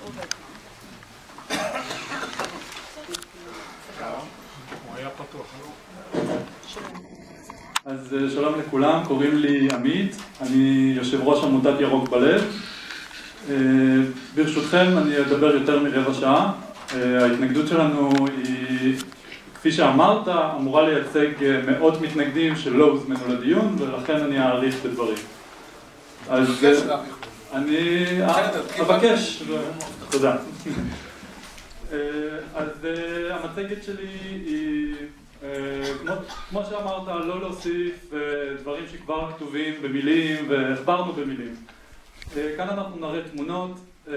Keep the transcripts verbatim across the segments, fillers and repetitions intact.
אז שלום לכולם, קוראים לי עמית, אני יושב ראש עמותת ירוק בלב. ברשותכם אני אדבר יותר מרבע שעה. ההתנגדות שלנו היא, כפי שאמרת, אמורה לייצג מאות מתנגדים שלא הוזמנו לדיון, ולכן אני אעריך בדברים. אז אני אבקש, תודה. אז המצגת שלי היא, כמו שאמרת, לא להוסיף דברים שכבר כתובים במילים והכברנו במילים. כאן אנחנו נראה תמונות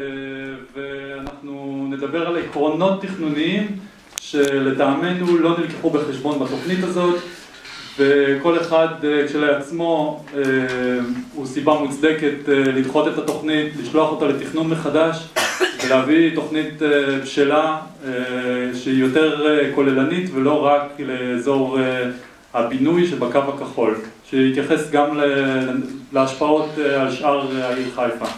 ואנחנו נדבר על עקרונות תכנוניים שלטעמנו לא נלקחו בחשבון בתוכנית הזאת, וכל אחד כשלעצמו הוא סיבה מוצדקת לדחות את התוכנית, לשלוח אותה לתכנון מחדש ולהביא תוכנית בשלה שהיא יותר כוללנית ולא רק לאזור הבינוי שבקו הכחול, שיתייחס גם להשפעות על שאר העיר חיפה.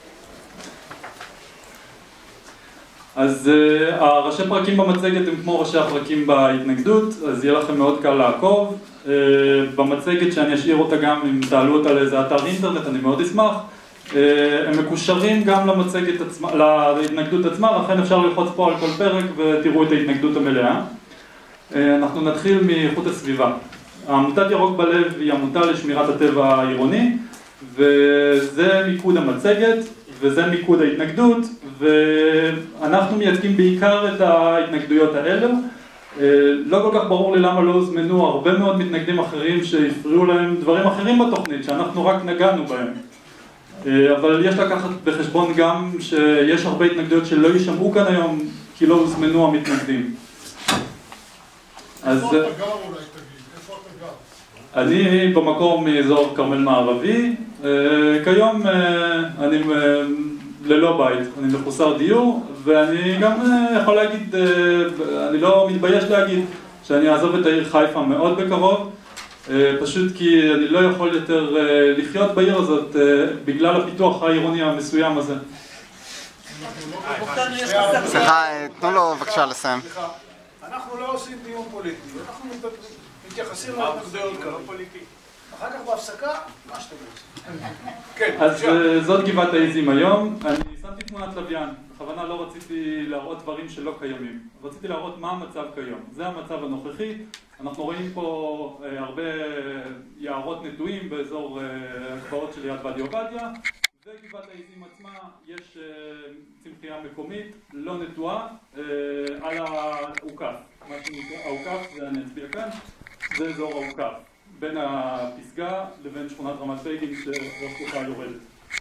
אז הראשי פרקים במצגת הם כמו ראשי הפרקים בהתנגדות, אז יהיה לכם מאוד קל לעקוב. במצגת שאני אשאיר אותה גם אם תעלו אותה לאיזה אתר אינטרנט, אני מאוד אשמח. הם מקושרים גם למצגת עצמה, להתנגדות עצמה, לכן אפשר ללחוץ פה על כל פרק ותראו את ההתנגדות המלאה. אנחנו נתחיל מאיכות הסביבה. עמותת ירוק בלב היא עמותה לשמירת הטבע העירוני, וזה מיקוד המצגת וזה מיקוד ההתנגדות, ואנחנו מייצגים בעיקר את ההתנגדויות האלו. לא כל כך ברור לי למה לא הוזמנו הרבה מאוד מתנגדים אחרים שהפריעו להם דברים אחרים בתוכנית שאנחנו רק נגענו בהם. אבל יש לקחת בחשבון גם שיש הרבה התנגדויות שלא יישמעו כאן היום כי לא הוזמנו המתנגדים. איפה אתה גר אולי תגיד? איפה אתה גר? אני במקור מאזור כרמל מערבי. כיום אני ללא בית, אני מחוסר דיור, ואני גם יכול להגיד, אני לא מתבייש להגיד שאני אעזוב את העיר חיפה מאוד בקרוב, פשוט כי אני לא יכול יותר לחיות בעיר הזאת בגלל הפיתוח העירוני המסוים הזה. סליחה, תנו לו בבקשה לסיים. אנחנו לא עושים דיון פוליטי, אנחנו מתייחסים להתנגדויות כאלה. אחר כך בהפסקה, מה שאתם רוצים. אז זאת גבעת העזים היום. אני שמתי תמונת לוויין, בכוונה לא רציתי להראות דברים שלא קיימים, רציתי להראות מה המצב כיום. זה המצב הנוכחי. אנחנו רואים פה הרבה יערות נטועים באזור הגבעות של יד ואדי עובדיה, וגבעת העזים עצמה יש צמחייה מקומית לא נטועה על העוקף. מה שנקרא העוקף, זה אני אצביע כאן, זה אזור העוקף בין הפסגה לבין שכונת רמת בגין שרחוקה יורדת.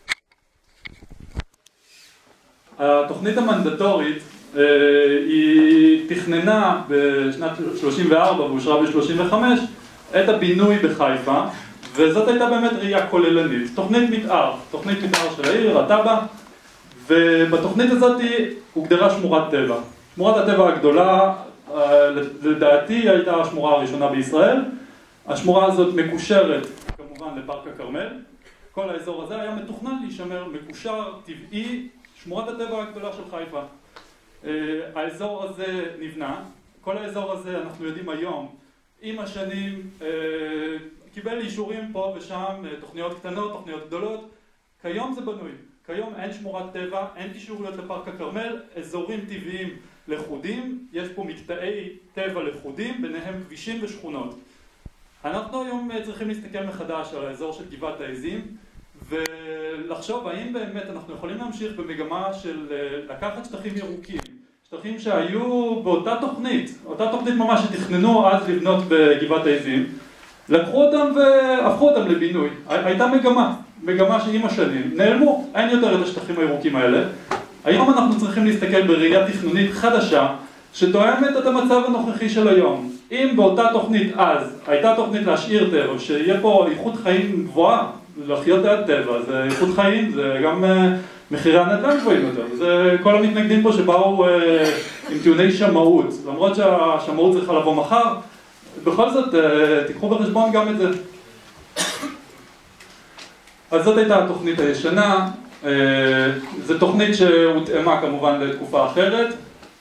התוכנית המנדטורית היא תכננה בשנת שלושים וארבע ואושרה ב-שלושים וחמש את הבינוי בחיפה, וזאת הייתה באמת ראייה כוללנית, תוכנית מתאר, תוכנית מתאר של העיר, התב"ע, ובתוכנית הזאת הוגדרה שמורת טבע. שמורת הטבע הגדולה, לדעתי, הייתה השמורה הראשונה בישראל. השמורה הזאת מקושרת כמובן לפארק הכרמל. כל האזור הזה היה מתוכנן להישמר מקושר טבעי, שמורת הטבע הגדולה של חיפה. האזור הזה נבנה, כל האזור הזה אנחנו יודעים היום, עם השנים קיבל אישורים פה ושם, תוכניות קטנות, תוכניות גדולות. כיום זה בנוי, כיום אין שמורת טבע, אין קישוריות לפארק הכרמל, אזורים טבעיים לחודים, יש פה מקטעי טבע לחודים, ביניהם כבישים ושכונות. אנחנו היום צריכים להסתכל מחדש על האזור של גבעת העזים ולחשוב האם באמת אנחנו יכולים להמשיך במגמה של לקחת שטחים ירוקים, שטחים שהיו באותה תוכנית, אותה תוכנית ממש שתכננו אז לבנות בגבעת העזים, לקחו אותם והפכו אותם לבינוי. הייתה מגמה, מגמה שעם השנים נעלמו, אין יותר את השטחים הירוקים האלה. היום אנחנו צריכים להסתכל בראייה תכנונית חדשה שתואמת את המצב הנוכחי של היום. אם באותה תוכנית אז הייתה תוכנית להשאיר טבע, שיהיה פה איכות חיים גבוהה, לחיות ליד טבע, זה איכות חיים, זה גם מחירי הנדל"ן גבוהים יותר. זה כל המתנגדים פה שבאו עם טיעוני שמאות, למרות שהשמאות צריכה לבוא מחר, בכל זאת תיקחו בחשבון גם את זה. אז זאת הייתה התוכנית הישנה. זו תוכנית שהותאמה כמובן לתקופה אחרת,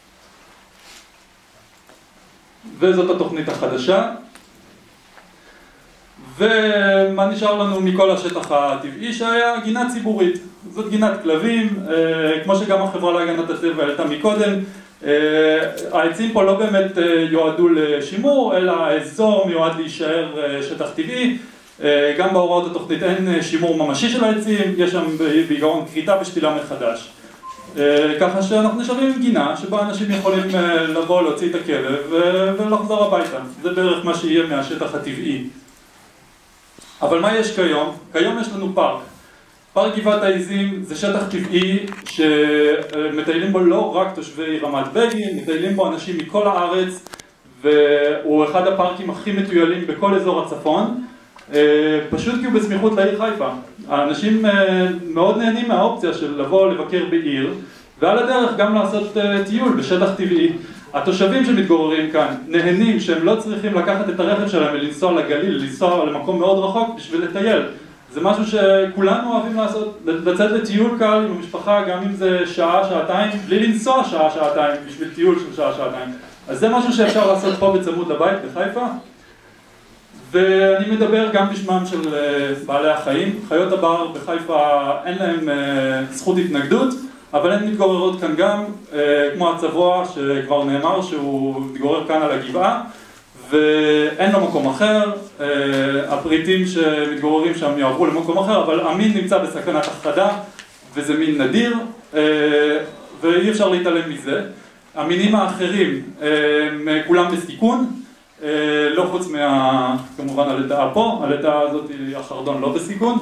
וזאת התוכנית החדשה. ומה נשאר לנו מכל השטח הטבעי שהיה? גינה ציבורית. זאת גינת כלבים, כמו שגם החברה להגנת הטבע העלתה מקודם. העצים פה לא באמת יועדו לשימור, אלא האזור מיועד להישאר שטח טבעי. גם בהוראות התוכנית אין שימור ממשי של העצים, יש שם בעיקרון כריתה ושתילה מחדש. ככה שאנחנו נשארים עם גינה שבה אנשים יכולים לבוא, להוציא את הכלב ולחזור הביתה. זה בערך מה שיהיה מהשטח הטבעי. אבל מה יש כיום? כיום יש לנו פארק. פארק גבעת העיזים זה שטח טבעי שמטיילים בו לא רק תושבי רמת בגין, מטיילים בו אנשים מכל הארץ, והוא אחד הפארקים הכי מטוילים בכל אזור הצפון, פשוט כי הוא בסמיכות לעיר חיפה. האנשים מאוד נהנים מהאופציה של לבוא לבקר בעיר, ועל הדרך גם לעשות טיול בשטח טבעי. התושבים שמתגוררים כאן נהנים שהם לא צריכים לקחת את הרכב שלהם ולנסוע לגליל, לנסוע למקום מאוד רחוק בשביל לטייל. זה משהו שכולנו אוהבים לעשות, לצאת לטיול קל עם המשפחה, גם אם זה שעה, שעתיים, בלי לנסוע שעה, שעתיים, בשביל טיול של שעה, שעתיים. אז זה משהו שאפשר לעשות פה בצמוד לבית בחיפה. ואני מדבר גם בשמם של בעלי החיים. חיות הבר בחיפה אין להם זכות התנגדות, אבל הן מתגוררות כאן גם, כמו הצבוע שכבר נאמר שהוא מתגורר כאן על הגבעה, ואין לו מקום אחר. הפריטים שמתגוררים שם יעברו למקום אחר, אבל המין נמצא בסכנת הכחדה, וזה מין נדיר, ואי אפשר להתעלם מזה. המינים האחרים הם כולם בסיכון, לא חוץ מה, כמובן הלטאה פה, הלטאה הזאת היא החרדון לא בסיכון.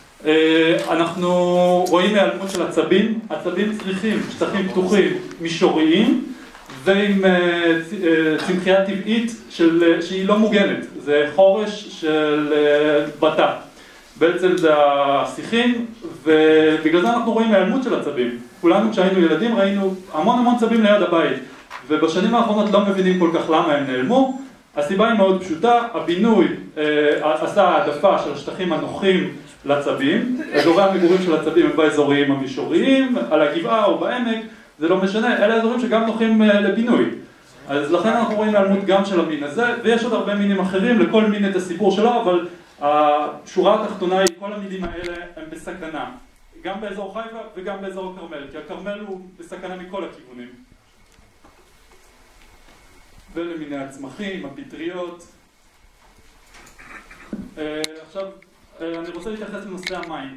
אנחנו רואים היעלמות של עצבים. עצבים צריכים שטחים פתוחים מישוריים ועם צמחייה טבעית של, שהיא לא מוגנת. זה חורש של בטה. בעצם זה השיחים, ובגלל זה אנחנו רואים היעלמות של עצבים. כולנו כשהיינו ילדים ראינו המון המון צבים ליד הבית, ובשנים האחרונות לא מבינים כל כך למה הם נעלמו. הסיבה היא מאוד פשוטה, הבינוי אה, עשה העדפה של שטחים הנוחים לצבים, אזורי המגורים של הצבים הם באזורים המישוריים, על הגבעה או בעמק, זה לא משנה, אלה אזורים שגם נוחים אה, לבינוי. אז לכן אנחנו רואים העלמות גם של המין הזה, ויש עוד הרבה מינים אחרים, לכל מין את הסיפור שלו, אבל השורה התחתונה היא, כל המינים האלה הם בסכנה, גם באזור חיפה וגם באזור הכרמל, כי הכרמל הוא בסכנה מכל הכיוונים. ולמיני הצמחים, הפטריות. עכשיו, אני רוצה להתייחס לנושא המים.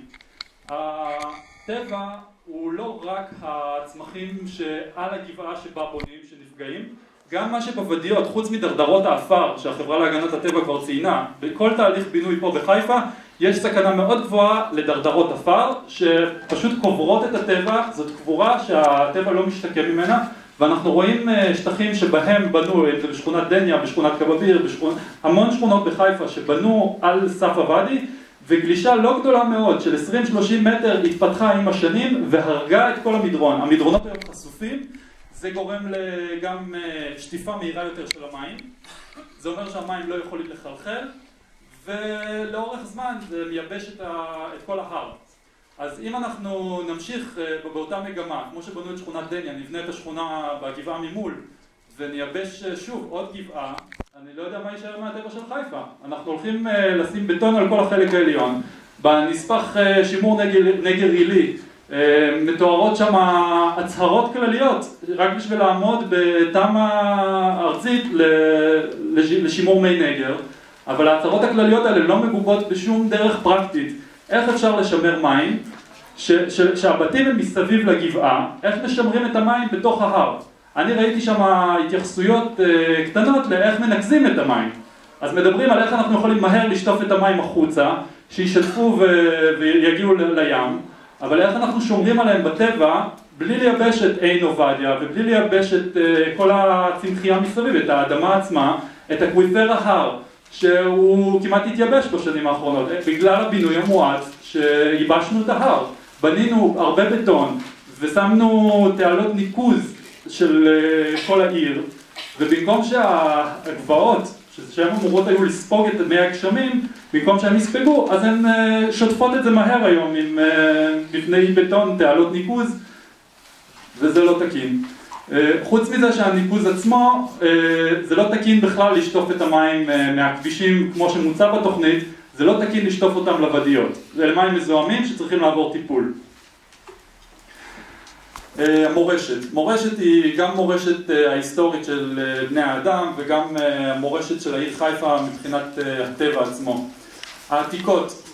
הטבע הוא לא רק הצמחים שעל הגבעה שבה בונים, שנפגעים, גם מה שבוודיות, חוץ מדרדרות האפר שהחברה להגנת הטבע כבר ציינה, בכל תהליך בינוי פה בחיפה, יש סכנה מאוד גבוהה לדרדרות אפר, שפשוט קוברות את הטבע. זאת קבורה שהטבע לא משתקם ממנה, ואנחנו רואים שטחים שבהם בנו, זה בשכונת דניה, בשכונת קבביר, בשכונת, המון שכונות בחיפה שבנו על סף הוואדי, וגלישה לא גדולה מאוד של עשרים שלושים מטר התפתחה עם השנים והרגה את כל המדרון. המדרונות היום חשופים, זה גורם גם שטיפה מהירה יותר של המים. זה אומר שהמים לא יכולים לחלחל, ולאורך זמן זה מייבש את, ה... את כל ההר. אז אם אנחנו נמשיך באותה מגמה, כמו שבנו את שכונת דניה, נבנה את השכונה בגבעה ממול, ונייבש שוב עוד גבעה, אני לא יודע מה יישאר מהטבע של חיפה. אנחנו הולכים לשים בטון על כל החלק העליון. בנספח שימור נגר, נגר עילי, מתוארות שם הצהרות כלליות, רק בשביל לעמוד בתמה ארצית לשימור מי נגר, אבל ההצהרות הכלליות האלה לא מגובות בשום דרך פרקטית. איך אפשר לשמר מים, ש, ש, שהבתים הם מסביב לגבעה, איך משמרים את המים בתוך ההר? אני ראיתי שם התייחסויות uh, קטנות לאיך מנקזים את המים. אז מדברים על איך אנחנו יכולים מהר לשטוף את המים החוצה, שישטפו ו- ויגיעו ל- לים, אבל איך אנחנו שומרים עליהם בטבע, בלי לייבש את עין עובדיה, ובלי לייבש את uh, כל הצמחייה מסביב, את האדמה עצמה, את אקוויפר ההר, שהוא כמעט התייבש בשנים האחרונות, בגלל הבינוי המואץ שייבשנו את ההר. בנינו הרבה בטון ושמנו תעלות ניקוז של כל העיר, ובמקום שהגבעות, שהן אמורות היו לספוג את מי הגשמים, במקום שהם יספגו, אז הן שוטפות את זה מהר היום עם מבני בטון, תעלות ניקוז, וזה לא תקין. חוץ מזה שהניקוז עצמו, זה לא תקין בכלל לשטוף את המים מהכבישים כמו שמוצע בתוכנית, זה לא תקין לשטוף אותם לוודיות. זה מים מזוהמים שצריכים לעבור טיפול. המורשת. מורשת היא גם מורשת ההיסטורית של בני האדם וגם מורשת של העיר חיפה מבחינת הטבע עצמו. העתיקות.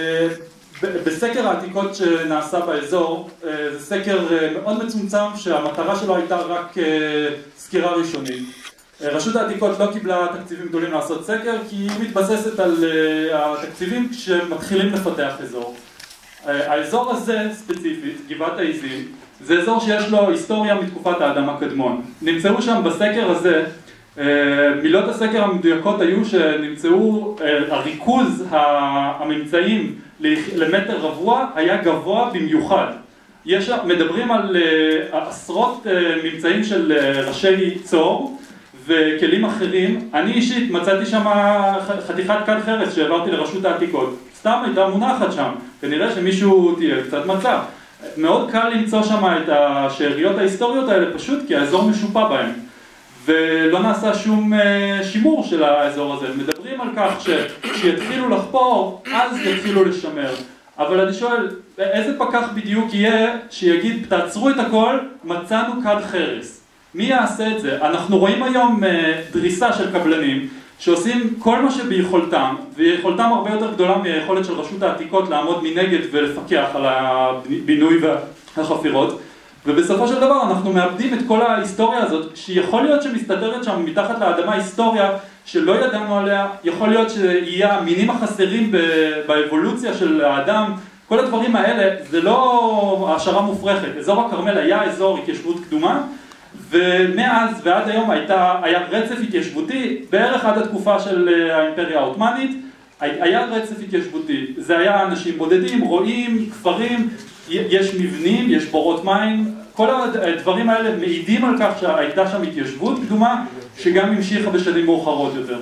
בסקר העתיקות שנעשה באזור, זה סקר מאוד מצומצם שהמטרה שלו הייתה רק סקירה ראשונית. רשות העתיקות לא קיבלה תקציבים גדולים לעשות סקר כי היא מתבססת על התקציבים כשמתחילים לפתח אזור. האזור הזה ספציפית, גבעת העיזים, זה אזור שיש לו היסטוריה מתקופת האדם הקדמון. נמצאו שם בסקר הזה, מילות הסקר המדויקות היו שנמצאו, הריכוז הממצאים למטר רבוע היה גבוה במיוחד. יש, מדברים על עשרות ממצאים של ראשי צור וכלים אחרים. אני אישית מצאתי שם חתיכת כד חרס שהעברתי לרשות העתיקות. סתם הייתה מונחת שם, ונראה שמישהו תהיה קצת מצא. מאוד קל למצוא שם את השאריות ההיסטוריות האלה פשוט כי האזור משופע בהם. ולא נעשה שום שימור של האזור הזה. מדברים על כך שיתחילו לחפור, אז יתחילו לשמר. אבל אני שואל, איזה פקח בדיוק יהיה שיגיד, תעצרו את הכל, מצאנו כד חרס. מי יעשה את זה? אנחנו רואים היום דריסה של קבלנים, שעושים כל מה שביכולתם, ויכולתם הרבה יותר גדולה מהיכולת של רשות העתיקות לעמוד מנגד ולפקח על הבינוי והחפירות. ובסופו של דבר אנחנו מאבדים את כל ההיסטוריה הזאת, שיכול להיות שמסתתרת שם מתחת לאדמה היסטוריה שלא ידענו עליה, יכול להיות שיהיה המינים החסרים באבולוציה של האדם, כל הדברים האלה, זה לא השערה מופרכת. אזור הכרמל היה אזור התיישבות קדומה, ומאז ועד היום הייתה, היה רצף התיישבותי, בערך עד התקופה של האימפריה העות'מאנית, היה רצף התיישבותי. זה היה אנשים בודדים, רועים, כפרים, יש מבנים, יש בורות מים, כל הדברים האלה מעידים על כך שהייתה שם התיישבות קדומה, שגם המשיכה בשנים מאוחרות יותר.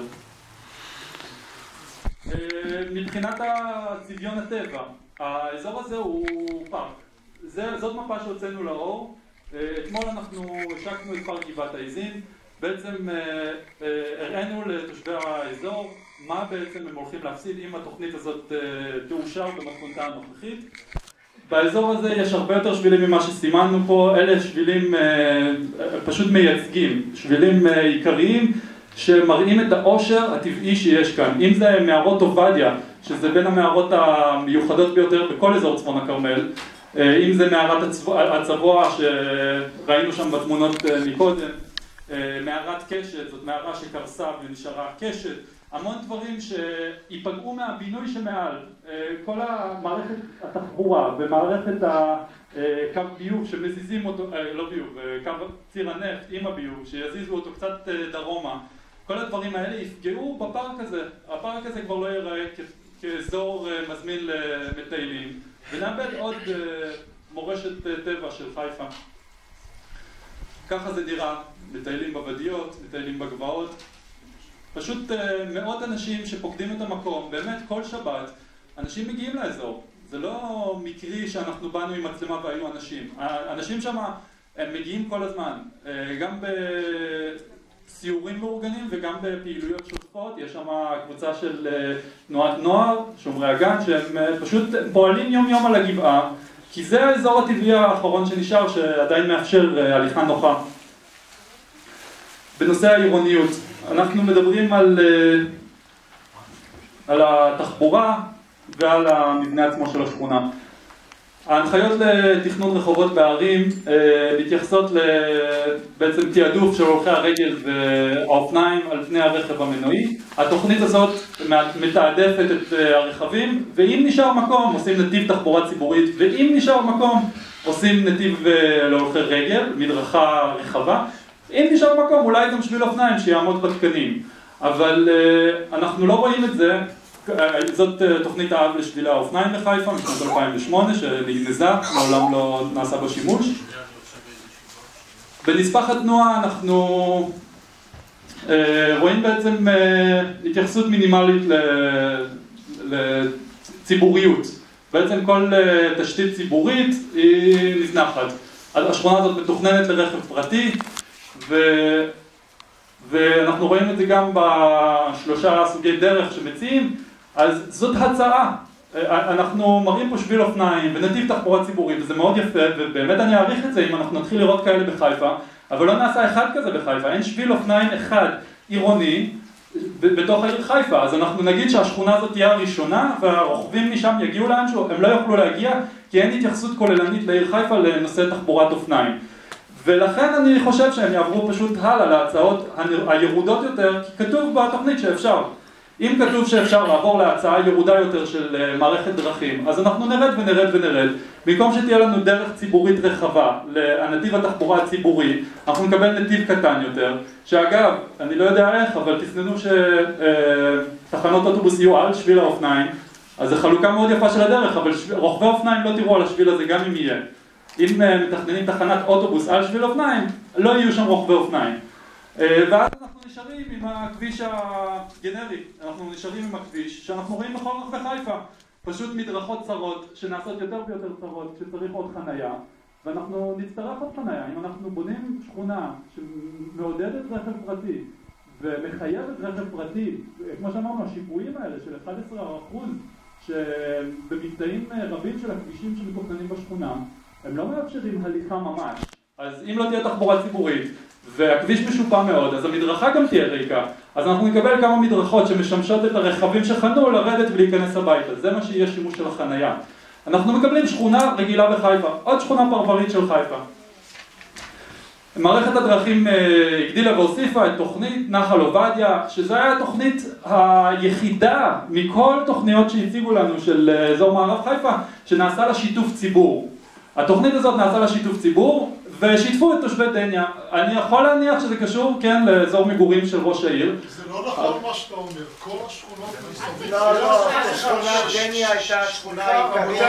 מבחינת צביון הטבע, האזור הזה הוא פארק. זאת מפה שהוצאנו לאור. אתמול אנחנו השקנו את פארק גבעת העיזים. בעצם הראינו לתושבי האזור מה בעצם הם הולכים להפסיד אם התוכנית הזאת תאושר במתכונתה הנוכחית. באזור הזה יש הרבה יותר שבילים ממה שסימנו פה. אלה שבילים פשוט מייצגים, שבילים עיקריים שמראים את העושר הטבעי שיש כאן. אם זה מערות עובדיה, שזה בין המערות המיוחדות ביותר בכל אזור צפון הכרמל, אם זה מערת הצבוע שראינו שם בתמונות מקודם, מערת קשת, זאת מערה שקרסה ונשארה קשת, המון דברים שיפגעו מהבינוי שמעל, כל המערכת התחבורה ומערכת הקו ביוב שמזיזים אותו, לא ביוב, קו ציר הנפט עם הביוב, שיזיזו אותו קצת דרומה, כל הדברים האלה יפגעו בפארק הזה. הפארק הזה כבר לא ייראה כאזור מזמין למטיילים, ונאבד עוד מורשת טבע של חיפה. ככה זה נראה, מטיילים בוודיות, מטיילים בגבעות. פשוט מאות אנשים שפוקדים את המקום, באמת כל שבת, אנשים מגיעים לאזור. זה לא מקרי שאנחנו באנו עם מצלמה והיו אנשים. האנשים שם הם מגיעים כל הזמן, גם בסיורים מאורגנים וגם בפעילויות שוטפות. יש שם קבוצה של תנועת נוער, שומרי הגן, שהם פשוט פועלים יום יום על הגבעה, כי זה האזור הטבעי האחרון שנשאר שעדיין מאפשר הליכה נוחה. בנושא העירוניות, אנחנו מדברים על, על התחבורה ועל המבנה עצמו של השכונה. ההנחיות לתכנון רחובות בערים מתייחסות בעצם תיעדוף של הולכי הרגל והאופניים על פני הרכב המנועי. התוכנית הזאת מתעדפת את הרכבים, ואם נשאר מקום עושים נתיב תחבורה ציבורית, ואם נשאר מקום עושים נתיב להולכי רגל, מדרכה רחבה. אם נשאר מקום אולי גם שביל אופניים שיעמוד בתקנים, אבל אנחנו לא רואים את זה. זאת תוכנית האב לשבילי האופניים לחיפה משנת אלפיים ושמונה שנגנזה, מעולם לא נעשה בה שימוש. בנספח התנועה אנחנו רואים בעצם התייחסות מינימלית לציבוריות. בעצם כל תשתית ציבורית היא נזנחת. השכונה הזאת מתוכננת לרכב פרטי, ו... ואנחנו רואים את זה גם בשלושה סוגי דרך שמציעים, אז זאת הצעה. אנחנו מראים פה שביל אופניים ונתיב תחבורה ציבורית, וזה מאוד יפה, ובאמת אני אעריך את זה אם אנחנו נתחיל לראות כאלה בחיפה, אבל לא נעשה אחד כזה בחיפה, אין שביל אופניים אחד עירוני בתוך העיר חיפה, אז אנחנו נגיד שהשכונה הזאת תהיה הראשונה, והרוכבים משם יגיעו לאנשהו, הם לא יוכלו להגיע, כי אין התייחסות כוללנית לעיר חיפה לנושא תחבורת אופניים. ולכן אני חושב שהם יעברו פשוט הלאה להצעות הירודות יותר, כי כתוב בתוכנית שאפשר. אם כתוב שאפשר לעבור להצעה ירודה יותר של מערכת דרכים, אז אנחנו נרד ונרד ונרד. במקום שתהיה לנו דרך ציבורית רחבה לנתיב התחבורה הציבורי, אנחנו נקבל נתיב קטן יותר, שאגב, אני לא יודע איך, אבל תכננו שתחנות אוטובוס יהיו על שביל האופניים, אז זו חלוקה מאוד יפה של הדרך, אבל רוכבי אופניים לא תראו על השביל הזה גם אם יהיה. אם מתכננים תחנת אוטובוס על שביל אופניים, לא יהיו שם רוכבי אופניים. ואז אנחנו נשארים עם הכביש הגנרי, אנחנו נשארים עם הכביש שאנחנו רואים בכל רחבי חיפה. פשוט מדרכות צרות שנעשות יותר ויותר צרות כשצריך עוד חנייה, ואנחנו נצטרך עוד חנייה. אם אנחנו בונים שכונה שמעודדת רכב פרטי ומחייבת רכב פרטי, כמו שאמרנו, השיפועים האלה של אחד עשר אחוז שבמקטעים רבים של הכבישים שמתוכננים בשכונה, הם לא מאפשרים הליכה ממש. אז אם לא תהיה תחבורה ציבורית והכביש משופע מאוד, אז המדרכה גם תהיה ריקה. אז אנחנו נקבל כמה מדרכות שמשמשות את הרכבים שחנו לרדת ולהיכנס הביתה. זה מה שיהיה שימוש של החנייה. אנחנו מקבלים שכונה רגילה בחיפה, עוד שכונה פרברית של חיפה. מערכת הדרכים הגדילה והוסיפה את תוכנית נחל עובדיה, שזו הייתה התוכנית היחידה מכל תוכניות שהציגו לנו של אזור מערב חיפה, שנעשה לה שיתוף ציבור. התוכנית הזאת נעשה לה שיתוף ציבור, ושיתפו את תושבי דניה. אני יכול להניח שזה קשור, כן, לאזור מגורים של ראש העיר. זה לא נכון מה שאתה אומר, כל השכונות מסביב. לא, לא, שכונת דניה הייתה שכונה עיקרית.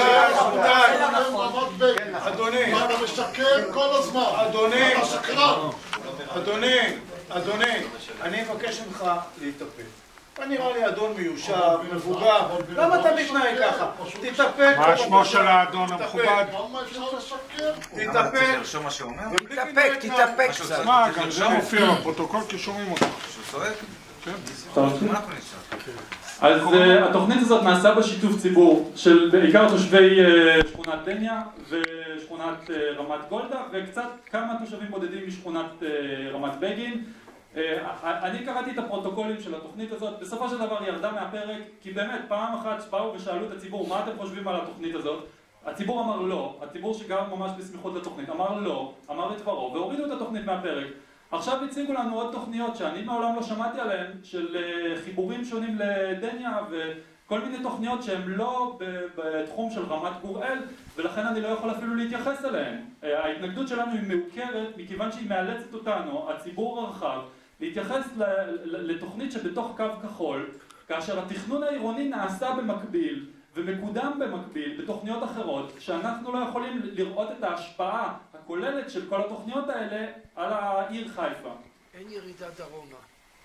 אדוני, אתה משקר כל הזמן. אדוני, אתה שקרן. אדוני, אדוני, אני מבקש ממך להתאפק. אתה נראה לי אדון מיושב, מבוגר, למה אתה מתנהג ככה? תתאפק. מה שמו של האדון המכובד? למה אפשר לשקר פה? תתאפק. תרשום מה שהוא אומר? תתאפק, תתאפק קצת. מה, גם זה מופיע בפרוטוקול כי שומעים אותו. שהוא צועק? אז התוכנית הזאת נעשה בשיתוף ציבור של בעיקר תושבי שכונת דניה ושכונת רמת גולדה וקצת כמה תושבים בודדים משכונת רמת בגין. אני קראתי את הפרוטוקולים של התוכנית הזאת, בסופו של דבר היא ירדה מהפרק, כי באמת פעם אחת באו ושאלו את הציבור מה אתם חושבים על התוכנית הזאת, הציבור אמר לא, הציבור שגר ממש בסמיכות לתוכנית אמר לא, אמר את דברו והורידו את התוכנית מהפרק. עכשיו הציגו לנו עוד תוכניות שאני מעולם לא שמעתי עליהן, של חיבורים שונים לדניה וכל מיני תוכניות שהן לא בתחום של רמת גוראל, ולכן אני לא יכול אפילו להתייחס אליהן. ההתנגדות שלנו היא מעוקרת מכיוון שהיא מאלצת אותנו, הציבור הרחב, להתייחס לתוכנית שבתוך קו כחול, כאשר התכנון העירוני נעשה במקביל ומקודם במקביל בתוכניות אחרות, שאנחנו לא יכולים לראות את ההשפעה הכוללת של כל התוכניות האלה על העיר חיפה. אין ירידה דרומה.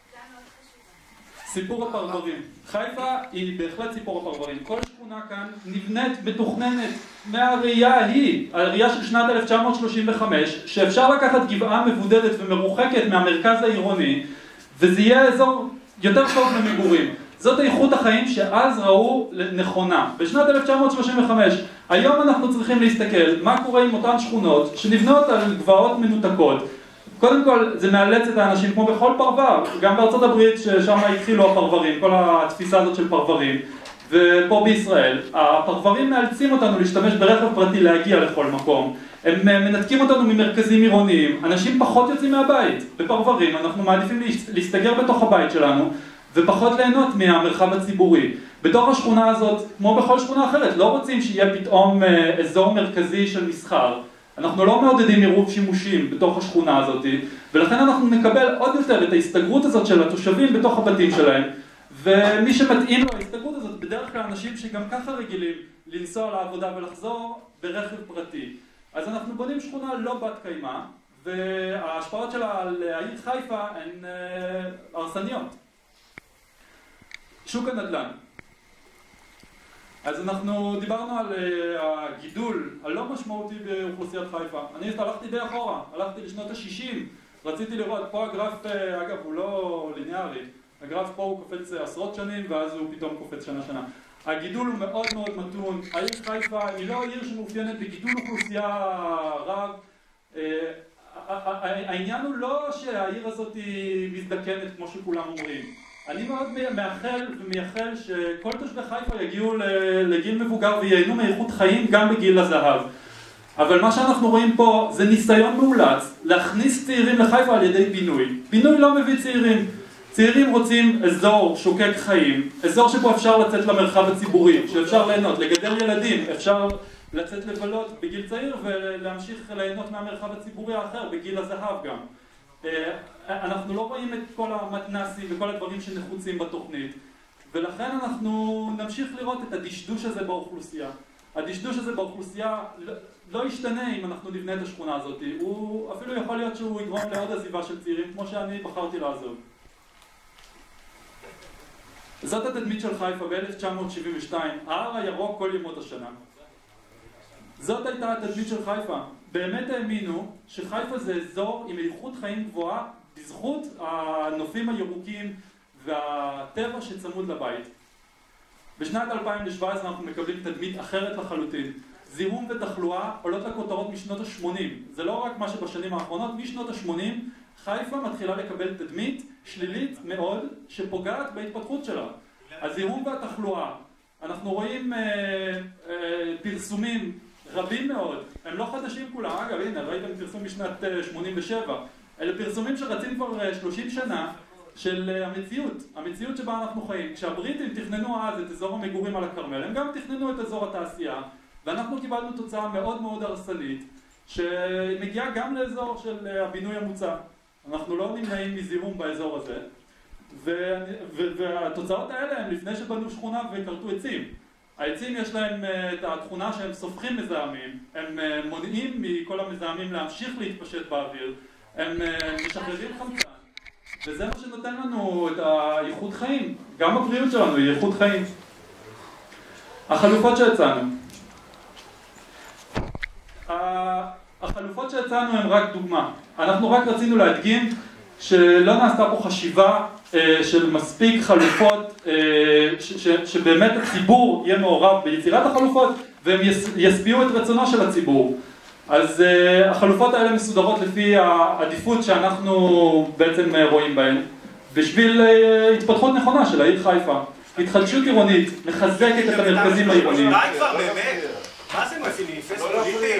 סיפור הפרברים. חיפה היא בהחלט סיפור הפרברים. כל שכונה כאן נבנית, מתוכננת מהראייה ההיא, הראייה של שנת אלף תשע מאות שלושים וחמש, שאפשר לקחת גבעה מבודדת ומרוחקת מהמרכז העירוני, וזה יהיה אזור יותר טוב למגורים. זאת איכות החיים שאז ראו נכונה. בשנת אלף תשע מאות שלושים וחמש, היום אנחנו צריכים להסתכל מה קורה עם אותן שכונות שנבנות על גבעות מנותקות. קודם כל, זה מאלץ את האנשים כמו בכל פרבר, גם בארצות הברית ששם התחילו הפרברים, כל התפיסה הזאת של פרברים, ופה בישראל, הפרברים מאלצים אותנו להשתמש ברכב פרטי להגיע לכל מקום, הם מנתקים אותנו ממרכזים עירוניים, אנשים פחות יוצאים מהבית, בפרברים אנחנו מעדיפים להסתגר בתוך הבית שלנו, ופחות ליהנות מהמרחב הציבורי. בתוך השכונה הזאת, כמו בכל שכונה אחרת, לא רוצים שיהיה פתאום אזור מרכזי של מסחר. אנחנו לא מעודדים עירוב שימושים בתוך השכונה הזאת, ולכן אנחנו נקבל עוד יותר את ההסתגרות הזאת של התושבים בתוך הבתים שלהם, ומי שמתאים לו ההסתגרות הזאת, בדרך כלל אנשים שגם ככה רגילים לנסוע לעבודה ולחזור ברכב פרטי. אז אנחנו בונים שכונה לא בת קיימא, וההשפעות שלה על העיר חיפה הן הרסניות. שוק הנדל"ן. אז אנחנו דיברנו על uh, הגידול הלא משמעותי באוכלוסיית חיפה. אני הלכתי די אחורה, הלכתי לשנות ה-שישים, רציתי לראות, פה הגרף, uh, אגב הוא לא ליניארי, הגרף פה הוא קופץ עשרות שנים ואז הוא פתאום קופץ שנה שנה. הגידול הוא מאוד מאוד מתון, העיר חיפה היא לא עיר שמאופיינת בגידול אוכלוסייה רב. Uh, העניין הוא לא שהעיר הזאת היא מזדקנת כמו שכולם אומרים. אני מאוד מאחל ומייחל שכל תושבי חיפה יגיעו לגיל מבוגר וייהנו מאיכות חיים גם בגיל הזהב. אבל מה שאנחנו רואים פה זה ניסיון מאולץ להכניס צעירים לחיפה על ידי בינוי. בינוי לא מביא צעירים. צעירים רוצים אזור שוקק חיים, אזור שבו אפשר לצאת למרחב הציבורי, שאפשר ליהנות, לגדל ילדים, אפשר לצאת לבלות בגיל צעיר ולהמשיך ליהנות מהמרחב הציבורי האחר בגיל הזהב גם. אנחנו לא רואים את כל המתנסים וכל הדברים שנחוצים בתוכנית, ולכן אנחנו נמשיך לראות את הדשדוש הזה באוכלוסייה. הדשדוש הזה באוכלוסייה לא ישתנה אם אנחנו נבנה את השכונה הזאת. הוא אפילו יכול להיות שהוא יגרום לעוד עזיבה של צעירים כמו שאני בחרתי לעזוב. זאת התדמית של חיפה ב-אלף תשע מאות שבעים ושתיים, ההר הירוק כל ימות השנה. זאת הייתה התדמית של חיפה. באמת האמינו שחיפה זה אזור עם איכות חיים גבוהה בזכות הנופים הירוקים והטבע שצמוד לבית. בשנת אלפיים שבע עשרה אנחנו מקבלים תדמית אחרת לחלוטין. זיהום ותחלואה עולות לכותרות משנות ה-שמונים. זה לא רק מה שבשנים האחרונות, משנות ה-שמונים חיפה מתחילה לקבל תדמית שלילית מאוד שפוגעת בהתפתחות שלה. הזיהום והתחלואה, אנחנו רואים אה, אה, פרסומים רבים מאוד, הם לא חדשים כולם. אגב, הנה, ראיתם פרסום משנת שמונים ושבע. אלה פרסומים שרצים כבר שלושים שנה של המציאות, המציאות שבה אנחנו חיים. כשהבריטים תכננו אז את אזור המגורים על הכרמל, הם גם תכננו את אזור התעשייה, ואנחנו קיבלנו תוצאה מאוד מאוד הרסנית, שמגיעה גם לאזור של הבינוי המוצע. אנחנו לא נמנעים מזיהום באזור הזה, והתוצאות האלה הם לפני שבנו שכונה וכרתו עצים. העצים יש להם את התכונה שהם סופחים מזהמים, הם מונעים מכל המזהמים להמשיך להתפשט באוויר, הם משחררים חמצן, וזה מה שנותן לנו את האיכות חיים. גם הבריאות שלנו היא איכות חיים. החלופות שהצענו, החלופות שהצענו הן רק דוגמה. אנחנו רק רצינו להדגים שלא נעשתה פה חשיבה של מספיק חלופות, שבאמת הציבור יהיה מעורב ביצירת החלופות והם יסביעו את רצונו של הציבור. אז החלופות האלה מסודרות לפי העדיפות שאנחנו בעצם רואים בהן בשביל התפתחות נכונה של העיר חיפה. התחדשות עירונית, מחזקת את המרכזים העירוניים. די כבר, באמת? מה זה מציני? פס פוליטי?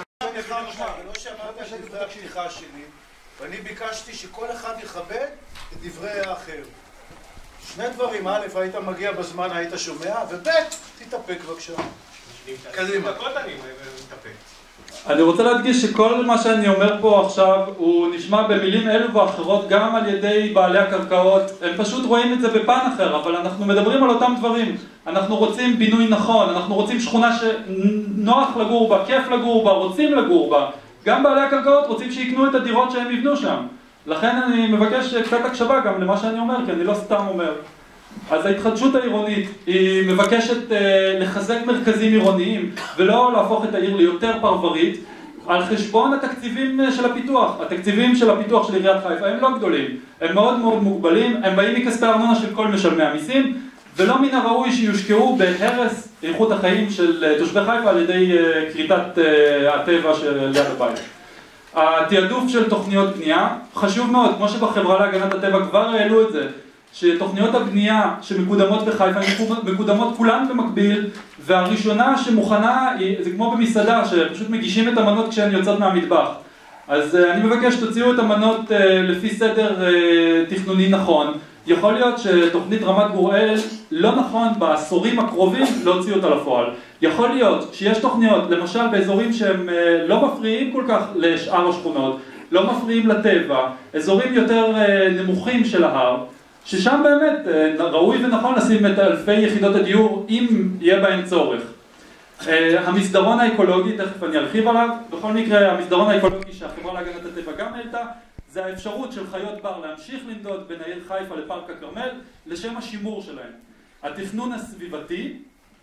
לא שמעת את דברי הפתיחה שלי, ואני ביקשתי שכל אחד יכבד את דברי האחר. שני דברים, א', היית מגיע בזמן, היית שומע, וב', תתאפק בבקשה. קדימה. דקות אני מתאפק. אני רוצה להדגיש שכל מה שאני אומר פה עכשיו הוא נשמע במילים אלו ואחרות גם על ידי בעלי הקרקעות. הם פשוט רואים את זה בפן אחר, אבל אנחנו מדברים על אותם דברים. אנחנו רוצים בינוי נכון, אנחנו רוצים שכונה שנוח לגור בה, כיף לגור בה, רוצים לגור בה. גם בעלי הקרקעות רוצים שיקנו את הדירות שהם יבנו שם. לכן אני מבקש קצת הקשבה גם למה שאני אומר, כי אני לא סתם אומר. אז ההתחדשות העירונית היא מבקשת אה, לחזק מרכזים עירוניים ולא להפוך את העיר ליותר פרברית על חשבון התקציבים של הפיתוח. התקציבים של הפיתוח של עיריית חיפה הם לא גדולים, הם מאוד מאוד מוגבלים, הם באים מכספי הארנונה של כל משלמי המיסים, ולא מן הראוי שיושקעו בהרס איכות החיים של תושבי חיפה על ידי אה, כריתת אה, הטבע של ליד הבית. התיעדוף של תוכניות בנייה חשוב מאוד, כמו שבחברה להגנת הטבע כבר העלו את זה, שתוכניות הבנייה שמקודמות בחיפה מקודמות כולן במקביל, והראשונה שמוכנה זה כמו במסעדה שפשוט מגישים את המנות כשהן יוצאות מהמטבח. אז אני מבקש שתוציאו את המנות לפי סדר תכנוני נכון. יכול להיות שתוכנית רמת גוראל לא נכון בעשורים הקרובים להוציא אותה לפועל. יכול להיות שיש תוכניות למשל באזורים שהם לא מפריעים כל כך לשאר השכונות, לא מפריעים לטבע, אזורים יותר נמוכים של ההר, ששם באמת ראוי ונכון לשים את אלפי יחידות הדיור אם יהיה בהן צורך. המסדרון האקולוגי, תכף אני ארחיב עליו, בכל מקרה המסדרון האקולוגי שהחברה להגנת הטבע גם העלתה, זה האפשרות של חיות בר להמשיך לנדוד בין העיר חיפה לפארק הכרמל לשם השימור שלהם. התכנון הסביבתי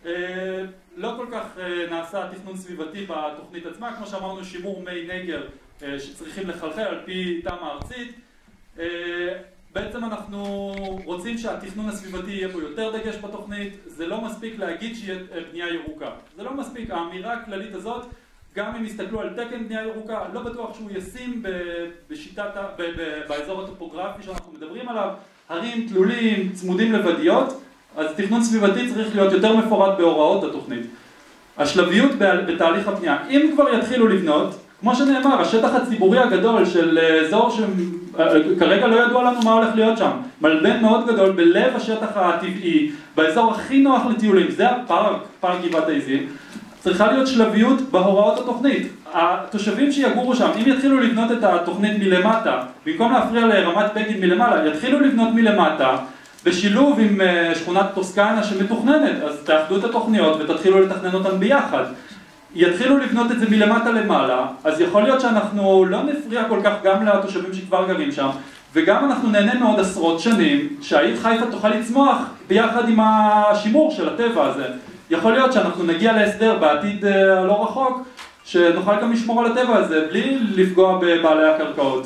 לא כל כך נעשה תכנון סביבתי בתוכנית עצמה, כמו שאמרנו שימור מי נגר שצריכים לחלחל על פי תמ"א ארצית. בעצם אנחנו רוצים שהתכנון הסביבתי יהיה פה יותר דגש בתוכנית, זה לא מספיק להגיד שיהיה בנייה ירוקה. זה לא מספיק, האמירה הכללית הזאת, גם אם יסתכלו על תקן בנייה ירוקה, לא בטוח שהוא ישים בשיטת, באזור הטופוגרפי שאנחנו מדברים עליו, הרים, תלולים, צמודים לוודיות, אז תכנון סביבתי צריך להיות יותר מפורט בהוראות התוכנית. השלביות בתהליך הבנייה, אם כבר יתחילו לבנות, כמו שנאמר, השטח הציבורי הגדול של אזור שכרגע לא ידוע לנו מה הולך להיות שם, מלבן מאוד גדול בלב השטח הטבעי, באזור הכי נוח לטיולים, זה הפארק, פארק גבעת העזים, צריכה להיות שלביות בהוראות התוכנית. התושבים שיגורו שם, אם יתחילו לבנות את התוכנית מלמטה, במקום להפריע לרמת בגין מלמעלה, יתחילו לבנות מלמטה, בשילוב עם שכונת טוסקנה שמתוכננת, אז תאחדו את התוכניות ותתחילו לתכנן אותן ביחד. יתחילו לבנות את זה מלמטה למעלה, אז יכול להיות שאנחנו לא נפריע כל כך גם לתושבים שכבר גרים שם, וגם אנחנו נהנה מאוד עשרות שנים שהעיר חיפה תוכל לצמוח ביחד עם השימור של הטבע הזה. יכול להיות שאנחנו נגיע להסדר בעתיד הלא רחוק, שנוכל גם לשמור על הטבע הזה בלי לפגוע בבעלי הקרקעות.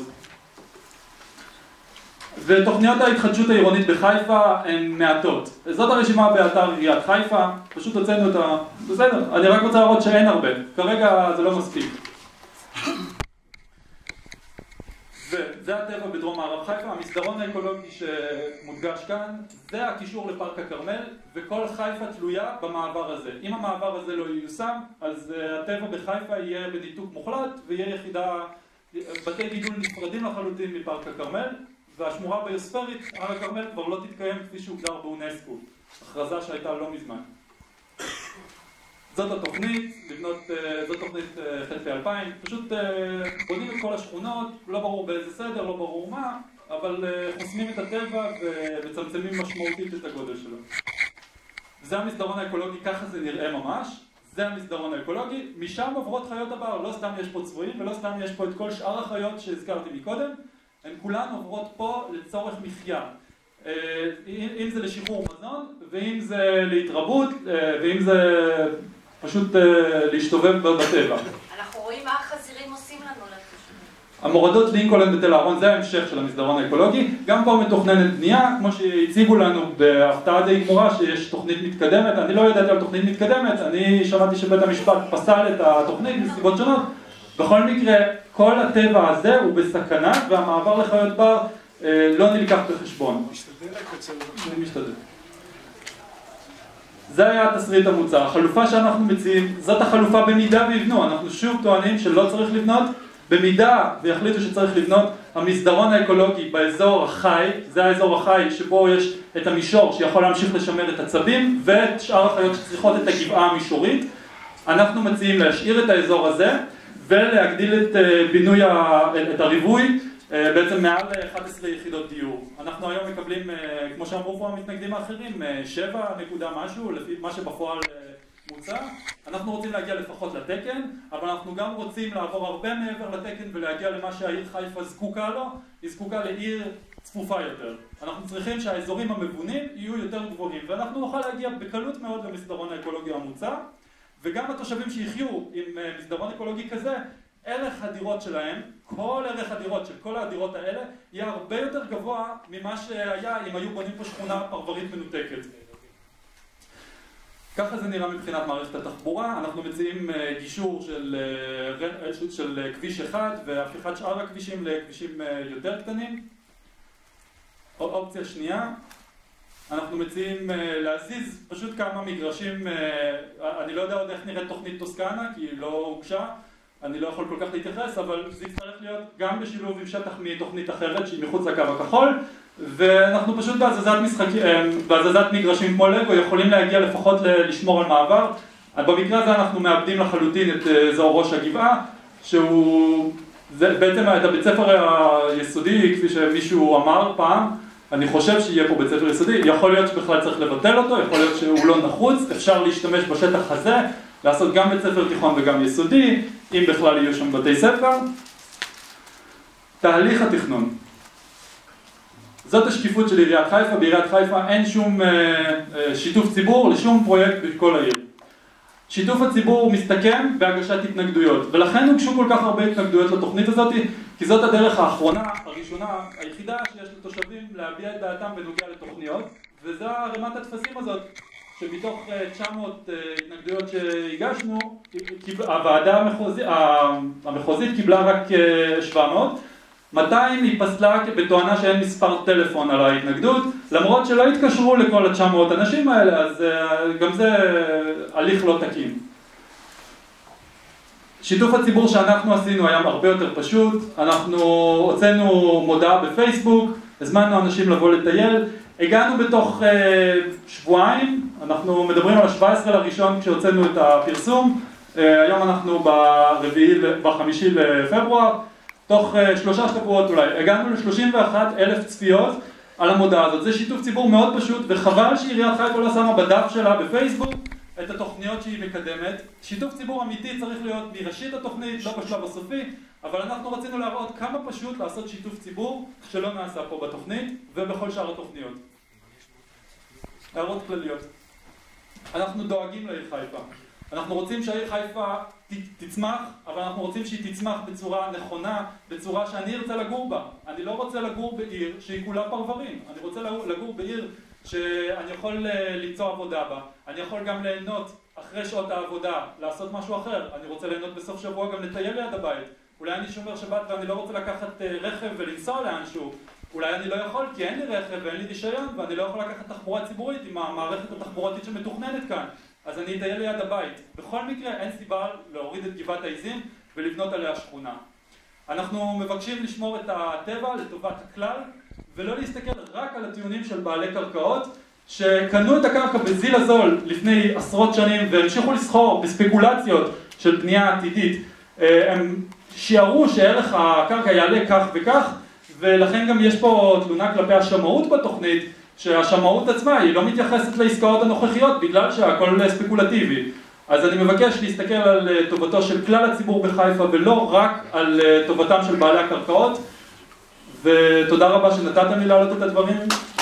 ותוכניות ההתחדשות העירונית בחיפה הן מעטות. זאת הרשימה באתר עיריית חיפה, פשוט הוצאנו אותה, בסדר, אני רק רוצה להראות שאין הרבה, כרגע זה לא מספיק. וזה הטבע בדרום מערב חיפה, המסדרון האקולוגי שמודגש כאן, זה הקישור לפארק הכרמל, וכל חיפה תלויה במעבר הזה. אם המעבר הזה לא ייושם, אז הטבע בחיפה יהיה בניתוק מוחלט, ויהיה יחידה, בתי גידול נפרדים לחלוטין מפארק הכרמל, והשמורה ביוספרית, הר הכרמל, כבר לא תתקיים כפי שהוגדר באונסקו, הכרזה שהייתה לא מזמן. זאת התוכנית, לבנות, זאת תוכנית חטא אלפיים, פשוט בונים את כל השכונות, לא ברור באיזה סדר, לא ברור מה, אבל חוסמים את הטבע ומצמצמים משמעותית את הגודל שלו. זה המסדרון האקולוגי, ככה זה נראה ממש, זה המסדרון האקולוגי, משם עוברות חיות הבר, לא סתם יש פה צבועים ולא סתם יש פה את כל שאר החיות שהזכרתי מקודם, הן כולן עוברות פה לצורך מחיה. אם זה לשחרור מזון, ואם זה להתרבות, ואם זה פשוט להשתובב בטבע. אנחנו רואים מה החזירים עושים לנו לתושבים. המורדות לינקולן בתל אהרון, זה ההמשך של המסדרון האקולוגי. גם פה מתוכננת בנייה, כמו שהציגו לנו בהפתעה די גמורה שיש תוכנית מתקדמת. אני לא ידעתי על תוכנית מתקדמת, אני שמעתי שבית המשפט פסל את התוכנית מסיבות שונות. בכל מקרה, כל הטבע הזה הוא בסכנה, והמעבר לחיות בר לא נלקח בחשבון. משתדל לקצר. אני משתדל. זה היה התסריט המוצע. החלופה שאנחנו מציעים, זאת החלופה במידה ויבנו. אנחנו שוב טוענים שלא צריך לבנות. במידה ויחליטו שצריך לבנות, המסדרון האקולוגי באזור החי, זה האזור החי שבו יש את המישור שיכול להמשיך לשמר את הצבים, ואת שאר החיות שצריכות את הגבעה המישורית. אנחנו מציעים להשאיר את האזור הזה, ולהגדיל את בינוי, את הריבוי, בעצם מעל אחת עשרה יחידות דיור. אנחנו היום מקבלים, כמו שאמרו פה המתנגדים האחרים, שבע נקודה משהו, לפי מה שבפועל מוצע. אנחנו רוצים להגיע לפחות לתקן, אבל אנחנו גם רוצים לעבור הרבה מעבר לתקן ולהגיע למה שהעיר חיפה זקוקה לו, היא זקוקה לעיר צפופה יותר. אנחנו צריכים שהאזורים המבונים יהיו יותר גבוהים, ואנחנו נוכל להגיע בקלות מאוד למסדרון האקולוגי המוצע, וגם התושבים שיחיו עם מסדרון אקולוגי כזה, ערך הדירות שלהם, כל ערך הדירות של כל הדירות האלה, יהיה הרבה יותר גבוה ממה שהיה אם היו בונים פה שכונה פרברית מנותקת. ככה זה נראה מבחינת מערכת התחבורה. אנחנו מציעים גישור של, של כביש אחד והפיכת שאר הכבישים לכבישים יותר קטנים. אופציה שנייה, אנחנו מציעים להזיז פשוט כמה מגרשים, אני לא יודע עוד איך נראית תוכנית טוסקנה כי היא לא הוגשה, אני לא יכול כל כך להתייחס, אבל זה יצטרך להיות גם בשילוב עם שטח מתוכנית אחרת שהיא מחוץ לקו הכחול, ואנחנו פשוט בהזזת, משחקים, בהזזת מגרשים כמו לגו יכולים להגיע לפחות לשמור על מעבר. במקרה הזה אנחנו מאבדים לחלוטין את אזור ראש הגבעה, שהוא זה בעצם את הבית ספר היסודי, כפי שמישהו אמר פעם, אני חושב שיהיה פה בית ספר יסודי, יכול להיות שבכלל צריך לבטל אותו, יכול להיות שהוא לא נחוץ, אפשר להשתמש בשטח הזה, לעשות גם בית ספר תיכון וגם יסודי, אם בכלל יהיו שם בתי ספר. תהליך התכנון. זאת השקיפות של עיריית חיפה. בעיריית חיפה אין שום אה, אה, שיתוף ציבור לשום פרויקט בכל העיר. שיתוף הציבור מסתכם בהגשת התנגדויות, ולכן הוגשו כל כך הרבה התנגדויות לתוכנית הזאת, כי זאת הדרך האחרונה, הראשונה, היחידה שיש לתושבים להביע את דעתם בנוגע לתוכניות, וזה הרמת הטפסים הזאת, שמתוך תשע מאות התנגדויות שהגשנו, הוועדה המחוזית, המחוזית קיבלה רק שבע מאות, מאתיים היא פסלה בתואנה שאין מספר טלפון על ההתנגדות, למרות שלא התקשרו לכל ה-תשע מאות אנשים האלה, אז גם זה הליך לא תקין. שיתוף הציבור שאנחנו עשינו היה הרבה יותר פשוט, אנחנו הוצאנו מודעה בפייסבוק, הזמנו אנשים לבוא לטייל, הגענו בתוך שבועיים, אנחנו מדברים על ה-שבעה עשר לראשון כשהוצאנו את הפרסום, היום אנחנו בחמישי לפברואר, תוך שלושה שבועות אולי, הגענו ל-שלושים ואחת אלף צפיות על המודעה הזאת. זה שיתוף ציבור מאוד פשוט, וחבל שעיריית חיפה לא שמה בדף שלה בפייסבוק את התוכניות שהיא מקדמת. שיתוף ציבור אמיתי צריך להיות מראשית התוכנית, לא בשלב הסופי, אבל אנחנו רצינו להראות כמה פשוט לעשות שיתוף ציבור שלא נעשה פה בתוכנית ובכל שאר התוכניות. הערות כלליות. אנחנו דואגים לעיר חיפה. אנחנו רוצים שהעיר חיפה תצמח, אבל אנחנו רוצים שהיא תצמח בצורה נכונה, בצורה שאני ארצה לגור בה. אני לא רוצה לגור בעיר שהיא כולה פרברים. אני רוצה לגור בעיר שאני יכול למצוא עבודה בה. אני יכול גם ליהנות אחרי שעות העבודה, לעשות משהו אחר. אני רוצה ליהנות בסוף שבוע גם לטייל ליד הבית. אולי אני שומר שבת ואני לא רוצה לקחת רכב ולנסוע לאנשהו. אולי אני לא יכול כי אין לי רכב ואין לי רישיון ואני לא יכול לקחת תחבורה ציבורית עם המערכת התחבורתית שמתוכננת כאן. אז אני אטייל ליד הבית. בכל מקרה אין סיבה להוריד את גבעת העיזים ולבנות עליה שכונה. אנחנו מבקשים לשמור את הטבע לטובת הכלל ולא להסתכל רק על הטיעונים של בעלי קרקעות שקנו את הקרקע בזיל הזול לפני עשרות שנים והמשיכו לסחור בספקולציות של בנייה עתידית. הם שיערו שערך הקרקע יעלה כך וכך, ולכן גם יש פה תלונה כלפי השמאות בתוכנית, שהשמאות עצמה היא לא מתייחסת לעסקאות הנוכחיות בגלל שהכל ספקולטיבי. אז אני מבקש להסתכל על טובתו של כלל הציבור בחיפה ולא רק על טובתם של בעלי הקרקעות, ותודה רבה שנתתם לי להעלות את הדברים.